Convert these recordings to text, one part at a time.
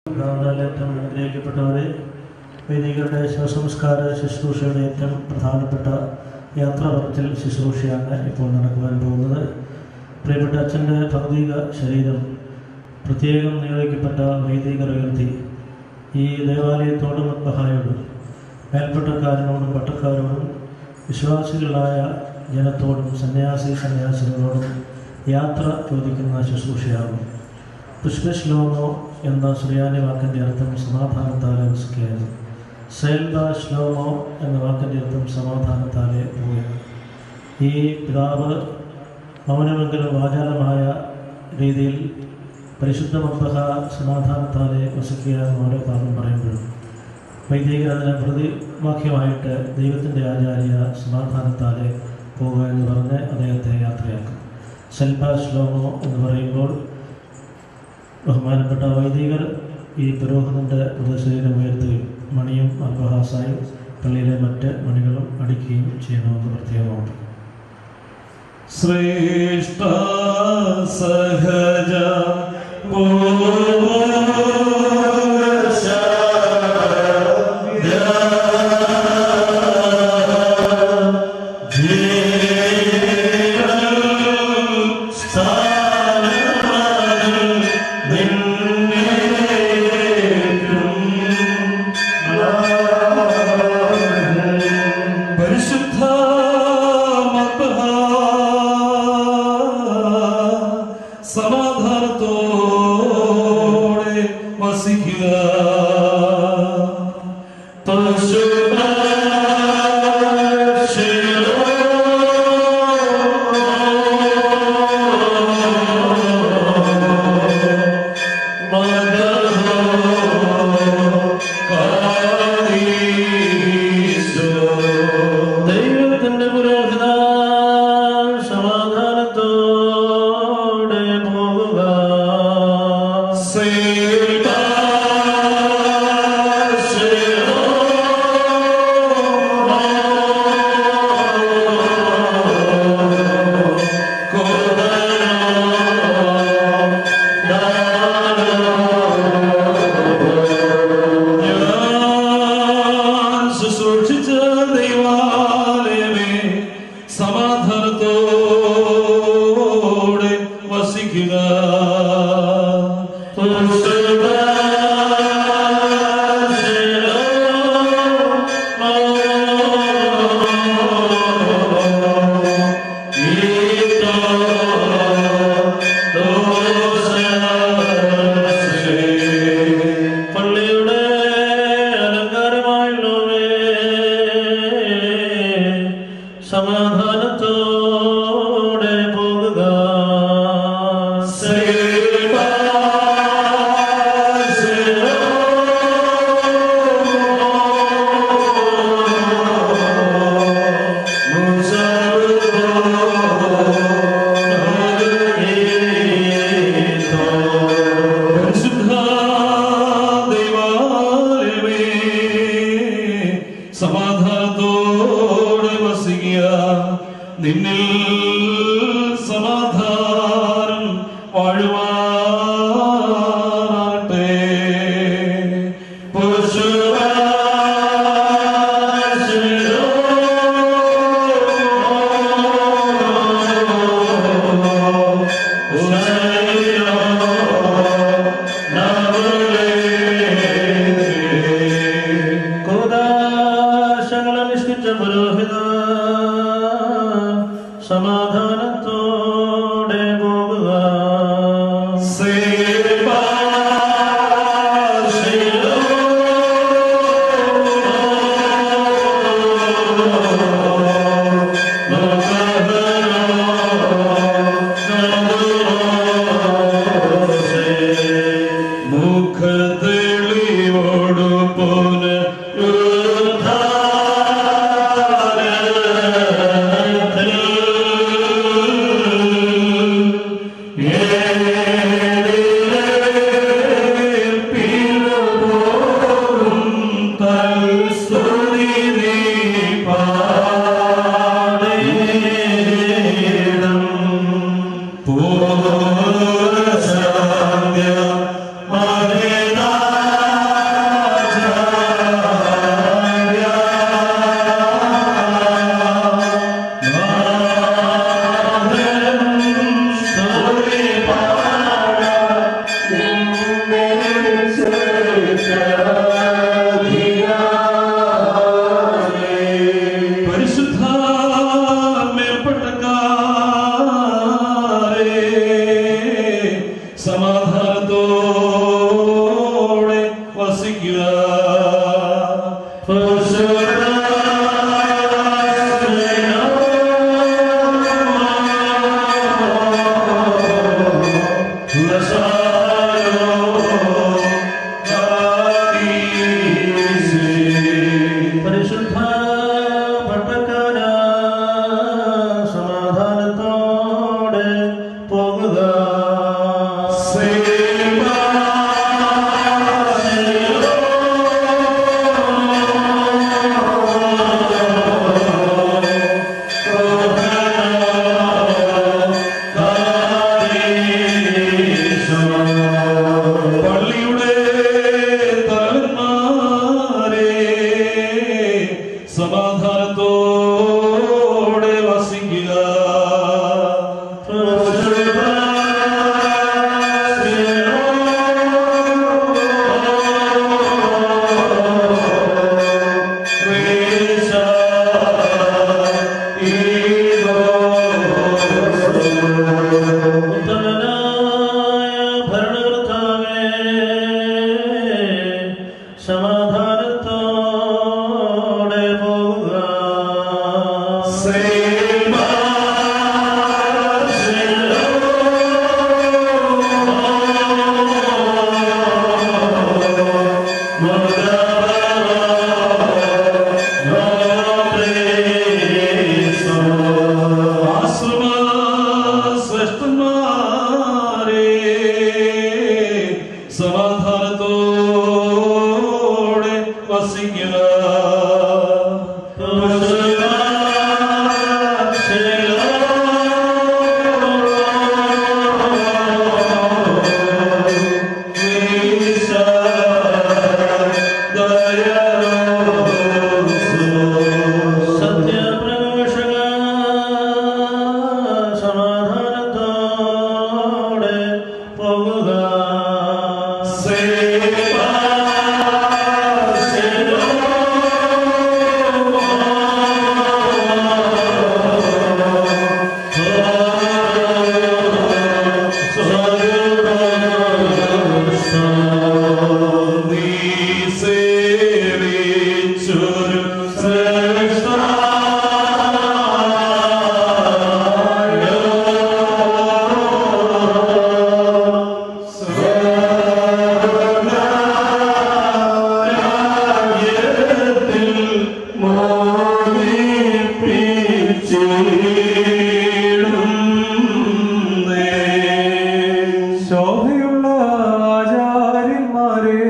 ഏറ്റവും അനുഗ്രഹിക്കപ്പെട്ടവരെ, വൈദികരുടെ ശവസംസ്കാര ശുശ്രൂഷയുടെ ഏറ്റവും പ്രധാനപ്പെട്ട യാത്രാപറച്ചിൽ ശുശ്രൂഷയാണ് ഇപ്പോൾ നടക്കുവാൻ പോകുന്നത്. പ്രിയപ്പെട്ട അച്ഛൻ്റെ ഭൗതിക ശരീരം പ്രത്യേകം നിയോഗിക്കപ്പെട്ട വൈദികർ ഉയർത്തി ഈ ദേവാലയത്തോടും മദ്ബഹായോടും മേൽപ്പട്ടക്കാരനോടും പട്ടക്കാരോടും വിശ്വാസികളായ ജനത്തോടും സന്യാസികളോടും യാത്ര ചോദിക്കുന്ന ശുശ്രൂഷയാകും. പുഷ്പശ്ലോമോ എന്ന സുറിയാനി വാക്കിൻ്റെ അർത്ഥം സമാധാനത്താലെ വസിക്കുകയാണ്. സേൽബ ശ്ലോമോ എന്ന വാക്കിൻ്റെ അർത്ഥം സമാധാനത്താലെ പോവുക. ഈ പിതാവ് മൗനമെങ്കിലും വാചാലമായ രീതിയിൽ പരിശുദ്ധ മദ്ബഹ സമാധാനത്താലെ വസിക്കുക എന്ന് ഓരോ ഭാഗം പറയുമ്പോഴും വൈദികർ അതിനെ പ്രതിവാക്യമായിട്ട് ദൈവത്തിൻ്റെ ആചാര്യ സമാധാനത്താലെ പോകുക എന്ന് പറഞ്ഞ് അദ്ദേഹത്തെ യാത്രയാക്കും. സെൽബ ശ്ലോമോ എന്ന് പറയുമ്പോൾ ബഹുമാനപ്പെട്ട വൈദികർ ഈ പുരോഹിതൻ്റെ മൃതശരീരം ഉയർത്തുകയും മണിയും അൽബഹാസായും പള്ളിയിലെ മറ്റ് മണികളും അടിക്കുകയും ചെയ്യണമെന്ന് പ്രത്യേകമുണ്ട്. ശ്രേഷ്ഠ സഹജ സമാധാനത്തോടെ വസിക്കുക. ദൈവത്തിൻ്റെ പുരോഹിത സമാധാനത്തോടെ പോകുക. സമാധാനത്തോടെ വസിക്കുക. പള്ളിയുടെ അലങ്കാരമായുള്ളവേ, സമാധാനത്തോടെ പോകുക. സമാധാനത്തോടെ വസിക്കുക. നിന്നിൽ സമാധാനം വാഴുവാനാകട്ടെ. പുരോഹിത സമാധാനത്തോടെ പോകുക. മുഖതെളിവോടു പോലെ പൂർണ്ണ സമാധാനത്തോടെ പോകുക. സമാധാനത്തോടെ വസിക്കുക. ശോഭയുള്ള ആചാര്യന്മാരെ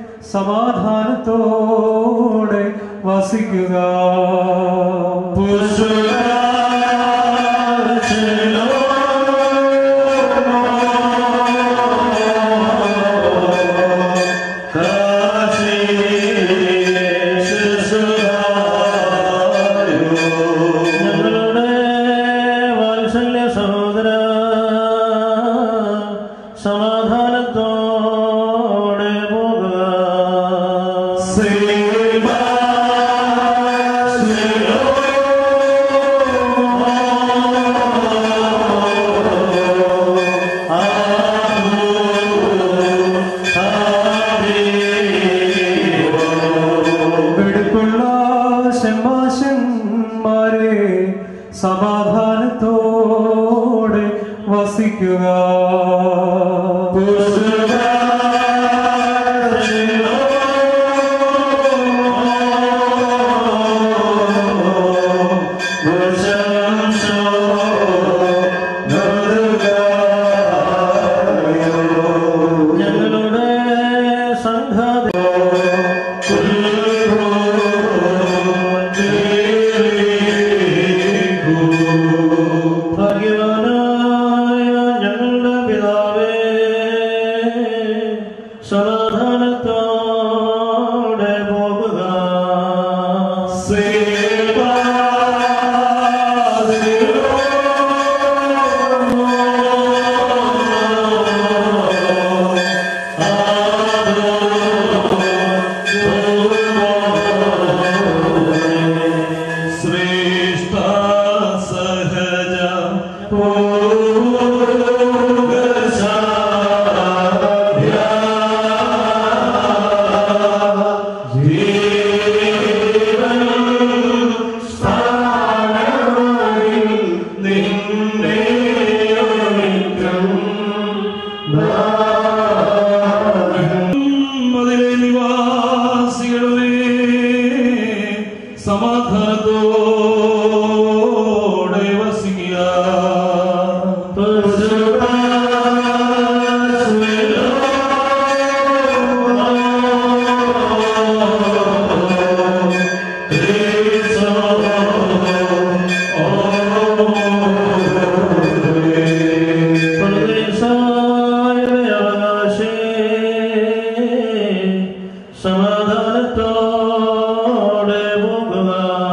സമാധാനത്തോടെ വസിക്കുക. സമാധാനത്തോടെ പോകുക. വെടുപ്പുള്ള ശമാശന്മാരെ സമാധാനത്തോടെ വസിക്കുക. ഞങ്ങളുടെ സംഘാതി ഭാഗ്യവാനായ ഞങ്ങളുടെ പിതാവേ, സമാധാനത്തോടെ പോകുക. ശ്രേഷ്ഠ സഹജ അതിലെ നിവാസികളെ സമാധാനത്തോടെ വസിക്കുക. സമാധാനത്തോടെ പോകുക.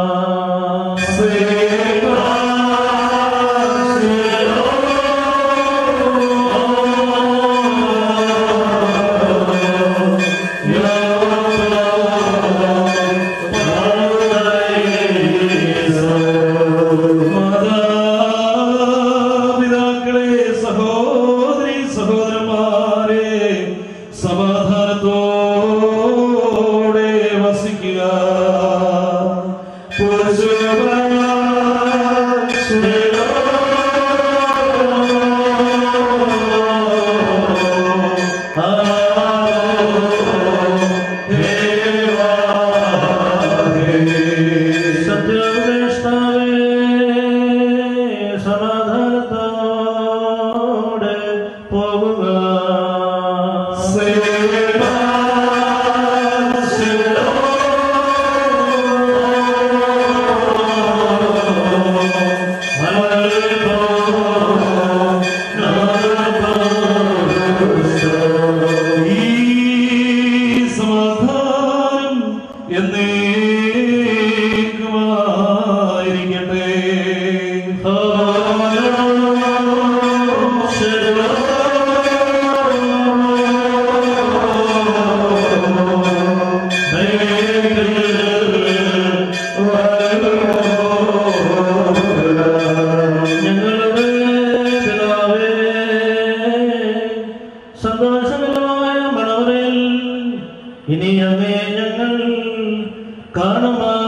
മാതാപിതാക്കളെ, സഹോദരി സഹോദരന്മാരെ, സമാധാനത്തോടെ ഇനി അങ്ങേ ഞങ്ങൾ കാണുമാറാകട്ടെ.